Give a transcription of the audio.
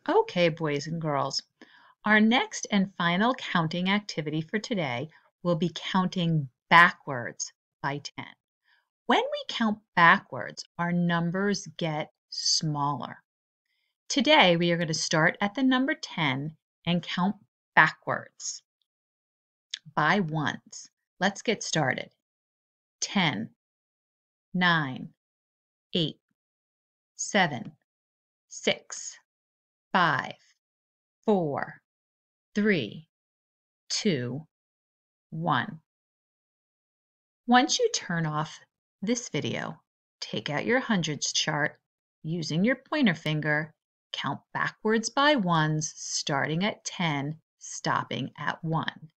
Okay, boys and girls, our next and final counting activity for today will be counting backwards by 10. When we count backwards, our numbers get smaller. Today, we are going to start at the number 10 and count backwards by ones. Let's get started. 10, 9, 8, 7, 6, 5, 4, 3, 2, 1. Once you turn off this video, take out your hundreds chart, using your pointer finger, count backwards by ones, starting at 10, stopping at 1.